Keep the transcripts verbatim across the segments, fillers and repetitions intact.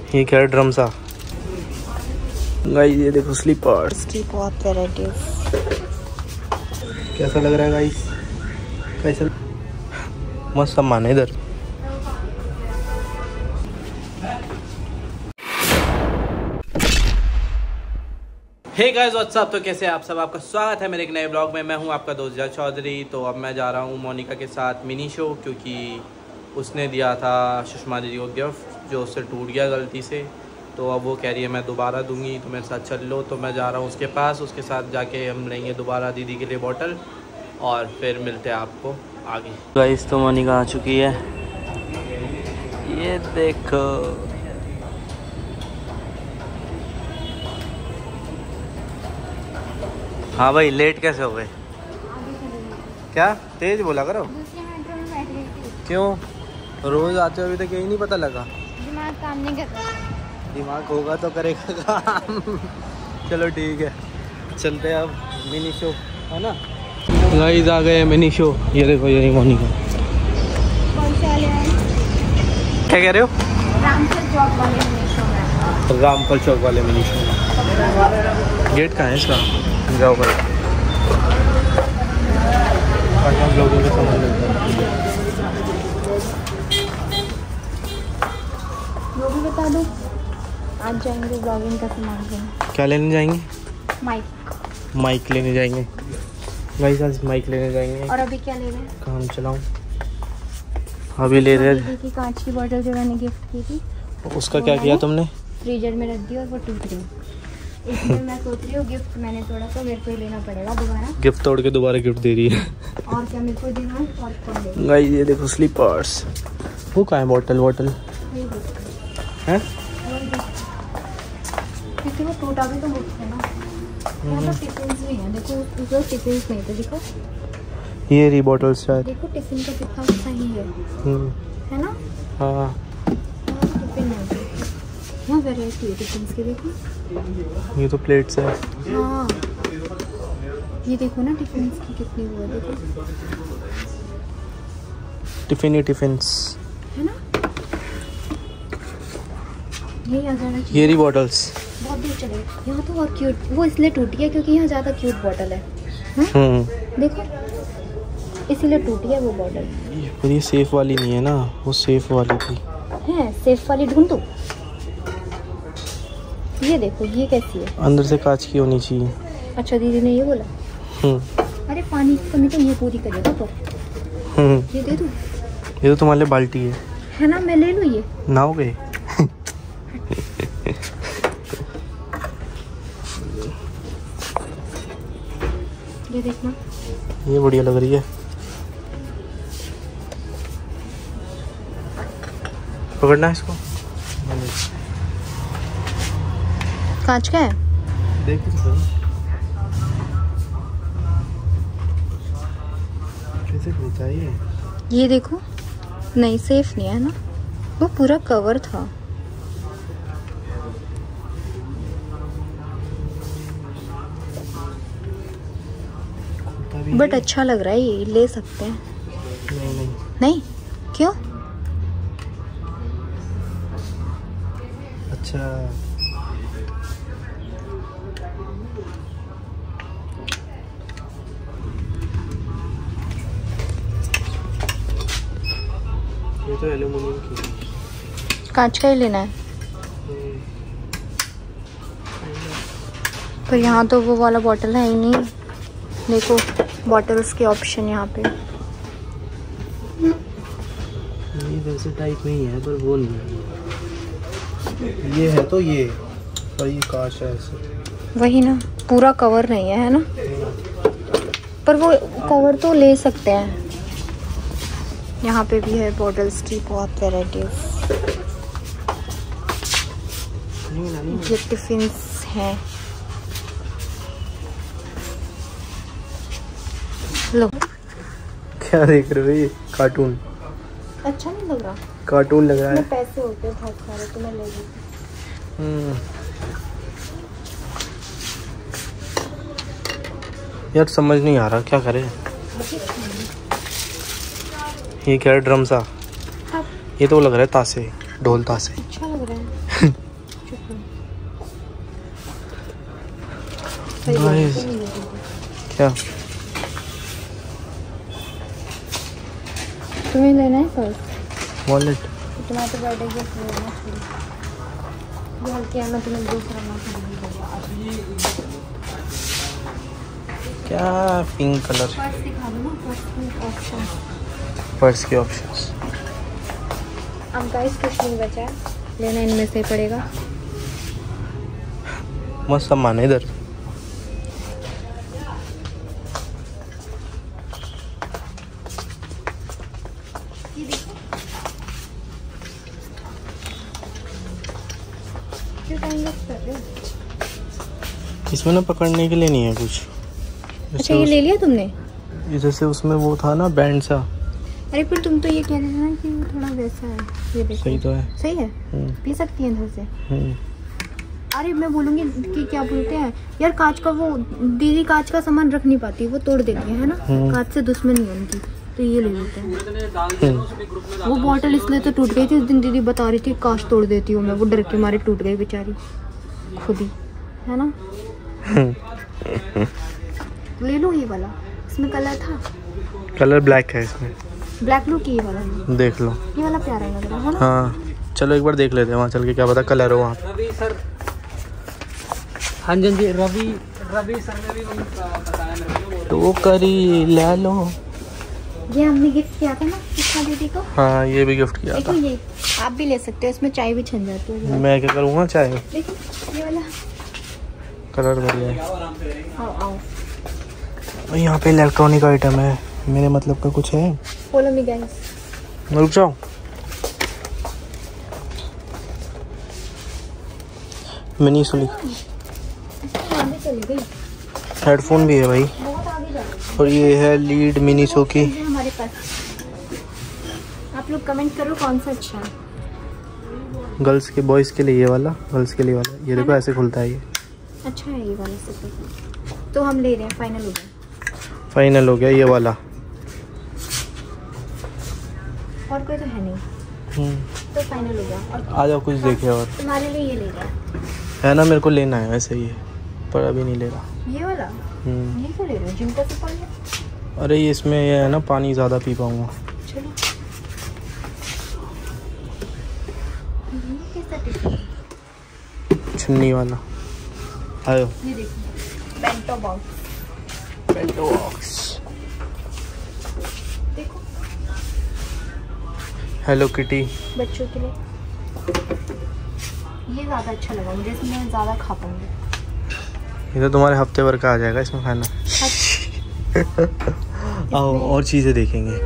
ये क्या है, ड्रम सा। गाइस ये देखो स्लीपर्स की बहुत वैराइटीज। कैसा लग रहा है गाइस? कैसा मस्त सामान है इधर। Hey guys what's up. तो कैसे आप सब? आपका स्वागत है मेरे एक नए ब्लॉग में। मैं हूं आपका दोस्त जल चौधरी। तो अब मैं जा रहा हूं मोनिका के साथ मिनीशो, क्योंकि उसने दिया था सुषमा दीदी को गिफ्ट जो उससे टूट गया गलती से। तो अब वो कह रही है मैं दोबारा दूंगी, तो मेरे साथ चल लो। तो मैं जा रहा हूं उसके पास, उसके साथ जाके हम लेंगे दोबारा दीदी के लिए बॉटल और फिर मिलते हैं आपको आगे। गाइस तो मोनिका आ चुकी है, ये देखो। हाँ भाई लेट कैसे हो गए? क्या तेज बोला करो। क्यों? रोज आते हो, अभी तक यही नहीं पता लगा? दिमाग काम नहीं कर रहा। दिमाग होगा तो करेगा काम। चलो ठीक है, चलते हैं अब मिनीशो, है ना। गाइस आ गए मिनीशो। ये देखो यही मोनिका। कौन से वाले हैं? क्या कह रहे हो? रामफल चौक वाले मिनीशो। रामफल चौक वाले मिनीशो। गेट कहाँ है इसका? जाओ भाई, हम लोगों के सामान मिलता है। वो भी बता दो, आज जाएंगे ब्लॉगिंग का सामान लेने। क्या लेने जाएंगे? माइक। माइक लेने जाएंगे गाइस, आज माइक लेने जाएंगे। और अभी क्या ले रहे हैं? काम चलाऊं अभी ले रहे हैं की कांच की बोतल जो मैंने गिफ्ट की थी, उसका क्या किया तुमने? फ्रीजर में रख दी और वो टूट गई। इसलिए मैं सोच रही हूँ गिफ्ट मैंने थोड़ा सा मेरे को ही लेना पड़ेगा दोबारा। गिफ्ट तोड़ के दोबारा गिफ्ट दे रही है। और क्या मेरे को देना है और कौन देगा? गाइस ये देखो स्लीपर्स। वो कहाँ है बॉटल? बॉटल है क्योंकि वो टूटा भी तो मुझसे ना। यहाँ तो टिफिन्स भी हैं, देखो इधर टिफिन्स नहीं थे, देखो ये रही बॉटल शायद। देखो टिफिन का कितना सही है, है ना। हाँ टिफिन है, यहाँ वैरायटी है टिफिन्स की, देखो। ये तो प्लेट्स है। हाँ ये देखो ना टिफिन्स की कितनी वो है, देखो टिफिन ही टिफिन्स, है ना। ये आ जाना चाहिए। ये रही बॉटल्स। बहुत दूर चले यहाँ तो। और क्यूट वो इसलिए टूटी है क्योंकि यहाँ ज़्यादा क्यूट बॉटल है। हम्म देखो इसीलिए टूटी है वो बॉटल। पर ये सेफ वाली नहीं है ना, वो सेफ वाली थी। है सेफ वाली ढूंढ दो। ये देखो ये कैसी है? अंदर से कांच की होनी चाहिए। अच्छा दीदी ने ये बोला। हम्म अरे पानी की कमी तो ये पूरी करेगा पर। ये दे दो। ये तो तुम्हारे बाल्टी है, है ना। मैं ले लूँ ये? नहाओगे? ये देखना, ये बढ़िया लग रही है। पकड़ना है इसको। कांच का है, देख तो सही। कैसे खुलता है ये? ये देखो। नहीं सेफ नहीं है ना, वो पूरा कवर था। बट अच्छा लग रहा है, ये ले सकते हैं। नहीं नहीं नहीं क्यों? अच्छा ये तो एल्यूमिनियम की। कांच का ही लेना है। पर यहाँ तो वो वाला बॉटल है ही नहीं। देखो बॉटल्स के ऑप्शन यहाँ पे। ये वैसे टाइप में ही है पर वो नहीं है। ये है तो ये, पर ये कांच है ऐसे। वही ना, पूरा कवर नहीं है, है ना। पर वो कवर तो ले सकते हैं। यहाँ पे भी है बॉटल्स की बहुत वैराइटीज। ये टिफिन्स हैं। लो क्या देख रहे हो? ये कार्टून अच्छा नहीं लग रहा? कार्टून लग रहा है। पैसे होते हैं बहुत सारे तो मैं ले लूँ। यार समझ नहीं आ रहा क्या करे। ये क्या है? ड्रम सा। ये तो लग रहा है तासे, ढोल तासे। अच्छा लग रहा है। क्या तुम्हें लेना है पर्स? वॉलेट? तुम्हारा तो बर्थडे गिफ्ट लेना चाहिए। ये हल्के है, मैं तुम्हें दूसरा ना खरीदूंगा। क्या पिंक कलर? पर्स दिखा दो ना, पर्स के ऑप्शन। पर्स के ऑप्शंस। अब गाइस कुछ नहीं बचा है, लेना इनमें से पड़ेगा। मस्त सामान है इधर। ये देखो, क्यों टाइम वेस्ट कर रहे हो? इसमें ना पकड़ने के लिए नहीं है कुछ। अच्छा, ये ले लिया तुमने? जैसे उसमें वो था ना बैंड सा। अरे फिर तुम तो ये कह रहे थे ना कि वो थोड़ा वैसा है। ये देखो, सही तो है। सही है, पी सकती है अंदर से। अरे मैं बोलूँगी कि क्या बोलते हैं यार, कांच का वो दीदी कांच का सामान रख नहीं पाती, वो तोड़ देती है ना। कांच से दुश्मनी है उनकी, तो ये ले लेते हैं। वो बॉटल इसलिए तो टूट गई थी उस दिन, दीदी बता रही थी कांच तोड़ देती हूँ मैं, वो डर के मारे टूट गई बेचारी खुद ही, है ना। ले लो ये वाला, इसमें कलर था। कलर ब्लैक है इसमें। ब्लैक लो की ये वाला देख लो, ये वाला प्यारा लग रहा है ना। हाँ चलो एक बार देख लेते हैं वहाँ चल के, क्या पता कलर हो वहाँ। रवि सर, हाँ जी जी, रवि रवि सर ने भी बताया मेरे को। तो करी ले लो। ये हमने गिफ्ट किया था ना सुषमा दीदी को। हाँ ये भी गिफ्ट किया देखो था। ये आप भी ले सकते हो, इसमें चाय भी छन जाती है। मैं क्या करूँगा चाय? देखो ये वाला कलर बढ़िया है। आओ आओ, और यहाँ पे इलेक्ट्रॉनिक आइटम है, मेरे मतलब का कुछ है। Follow me guys. रुक जाओ। मिनीसो लिखा, आगे चली गई, हेडफोन भी है भाई। बहुत आगे जा रही और ये है लीड मिनीसो की। है हमारे पास। आप लोग कमेंट करो कौन सा अच्छा है। गर्ल्स के, बॉयज़ के लिए ये वाला, गर्ल्स के लिए वाला। ये देखो ऐसे खुलता है ये। अच्छा है ये वाला से, तो हम ले रहे हैं, फाइनल हो गया। फाइनल हो गया ये वाला। और कोई तो है नहीं, तो फाइनल हो गया। और आ जाओ कुछ देखे और। तुम्हारे लिए ये ले रहा है है ना, मेरे को लेना है वैसे ये, पर अभी नहीं ले रहा। ये वाला। ये क्यों ले रहे हो, जिम का तो पानी है। अरे ये इसमें ये है ना, पानी ज़्यादा पी पाऊँगा। चलो ये कैसा टिप है? छन्नी वाला। आयो ये देखो, बेंटो बॉक्स। Bento box. देखो हेलो किटी। बच्चों के लिए ये ज़्यादा अच्छा लगा मुझे, इसमें मैं ज़्यादा खा पाऊंगी। ये तो तुम्हारे हफ्ते भर का आ जाएगा इसमें खाना। आओ और चीज़ें देखेंगे।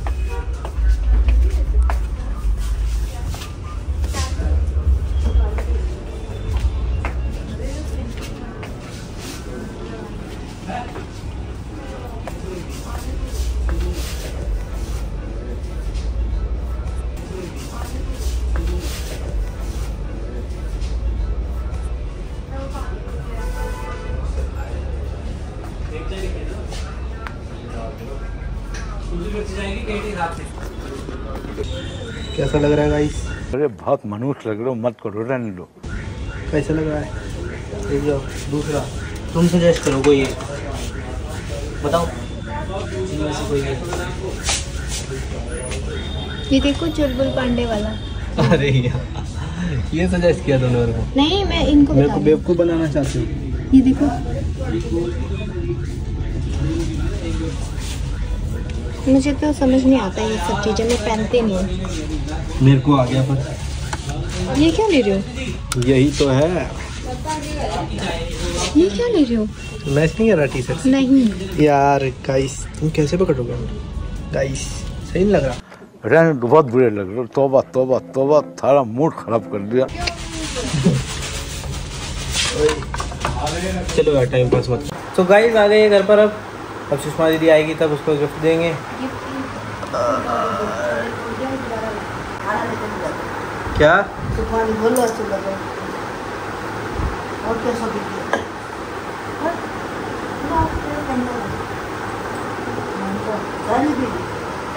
कैसा लग रहा है गाइस? अरे बहुत मनुष्य लग रहे हो, मत करो, रहने दो। कैसा लग रहा है? एक जाओ दूसरा, तुम सजेस्ट करो कोई एक बताओ, इनमें से कोई एक। ये देखो चुलबुल पांडे वाला। अरे यार ये सजेस्ट किया तुमने मेरे को। नहीं मैं इनको मेरे बता को रही हूँ। बेवकूफ़ बनाना चाहती हूँ। ये देखो, मुझे तो समझ नहीं आता ये सब चीज़ें, मैं पहनते नहीं हूँ। मेरे को आ गया पर। ये क्या ले रहे हो? यही तो है। ये क्या ले रहे हो? मैच नहीं कर रहा टी शर्ट। नहीं यार गाइस तुम कैसे पकड़ोगे गाइस, सही नहीं लग रहा। रहने दो, बहुत बुरे लग रहे हो। तौबा तौबा तौबा, सारा मूड खराब कर दिया। चलो यार टाइम पास मत। तो गाइस आ गए घर पर। अब अब सुषमा दीदी आएगी तब उसको गिफ्ट देंगे। क्या बोलो और क्या सब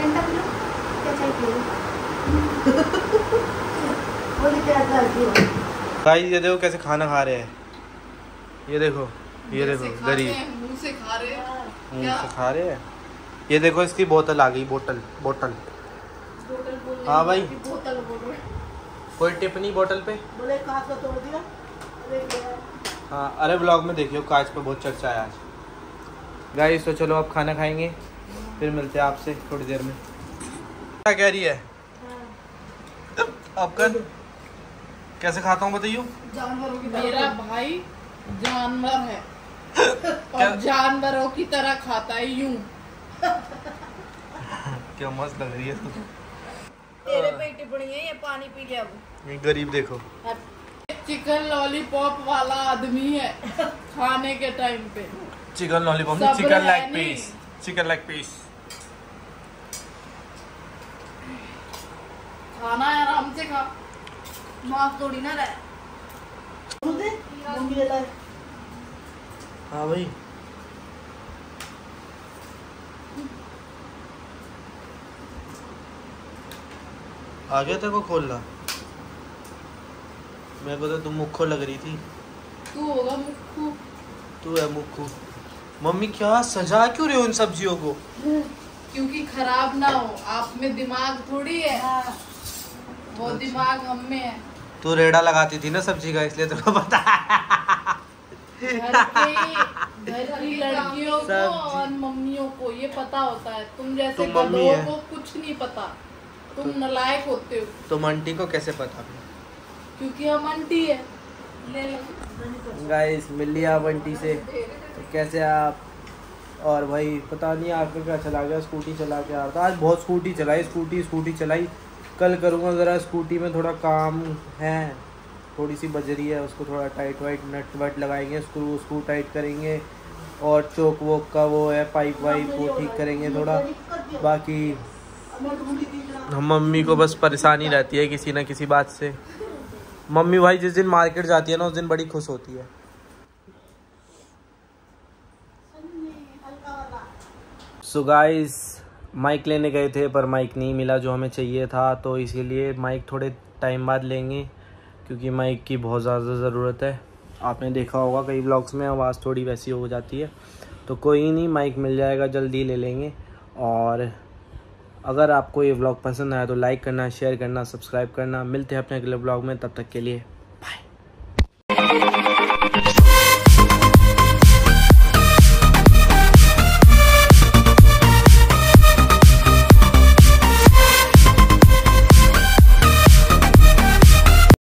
क्या चाहिए? गाइस ये देखो कैसे खाना खा रहे हैं, ये देखो ये देखो गरीब मुंह से खा रहे हैं, मुंह से खा रहे हैं। ये देखो इसकी बोतल आ गई, बोतल बोतल हाँ भाई बोतल बोल कोई टिप्पणी बोतल पे बोले कांच का तोड़ दिया। हाँ अरे ब्लॉग में देखियो कांच पे बहुत चर्चा है आज। गाइस तो चलो अब खाना खाएंगे, फिर मिलते हैं आपसे थोड़ी देर में। क्या कह रही है अब कर कैसे खाता हूँ बताइयो। जानवरों की मेरा भाई जानवर है और जानवरों की तरह खाता है यूं। क्या मस्त लग रही है तू। तेरे पे टिप्पणी है, ये पानी पी लिया वो। ये गरीब देखो चिकन लॉलीपॉप वाला आदमी है खाने के टाइम पे। चिकन लॉलीपॉप सब्र चिकन है लेग नहीं। पीस, चिकन लेग पीस खाना है आराम से खा, माफ थोड़ी ना रहे। हाँ भाई आ गया तेरे को खोलना। मेरे को तो तुम मुक्खो लग रही थी। तू होगा मुक्खू। तू है मुक्खू। मम्मी क्या सजा क्यों रहे हो इन सब्जियों को? क्योंकि खराब ना हो, आप में दिमाग थोड़ी है, वो दिमाग हम में है। तू रेड़ा लगाती थी ना सब्जी का, इसलिए तेरे को पता है। घर के घर की लड़कियों को और मम्मियों को ये पता होता है, तुम जैसे तुम मम्मी गधों है। को कुछ नहीं पता, तुम नलायक होते हो। तुम आंटी को कैसे पता? क्योंकि हम आंटी है। ले लो गाइस मिल लिया आप आंटी से, तो कैसे आप? और भाई पता नहीं आपका क्या चला गया, स्कूटी चला के आ रहा था आज, बहुत स्कूटी चलाई, स्कूटी स्कूटी चलाई। कल करूँगा ज़रा, स्कूटी में थोड़ा काम है, थोड़ी सी बज रही है, उसको थोड़ा टाइट वाइट नट वट लगाएंगे, स्क्रू स्क्रू टाइट करेंगे, और चोक वोक का वो है पाइप वाइप वो ठीक करेंगे थोड़ा। बाकी हम मम्मी को बस परेशानी रहती है किसी ना किसी बात से। मम्मी भाई जिस दिन मार्केट जाती है ना उस दिन बड़ी खुश होती है। सो गाइस माइक लेने गए थे पर माइक नहीं मिला जो हमें चाहिए था, तो इसीलिए माइक थोड़े टाइम बाद लेंगे क्योंकि माइक की बहुत ज़्यादा ज़रूरत है। आपने देखा होगा कई व्लॉग्स में आवाज़ थोड़ी वैसी हो जाती है, तो कोई नहीं माइक मिल जाएगा, जल्दी ले लेंगे। और अगर आपको ये व्लॉग पसंद आया तो लाइक करना, शेयर करना, सब्सक्राइब करना। मिलते हैं अपने अगले व्लॉग में, तब तक के लिए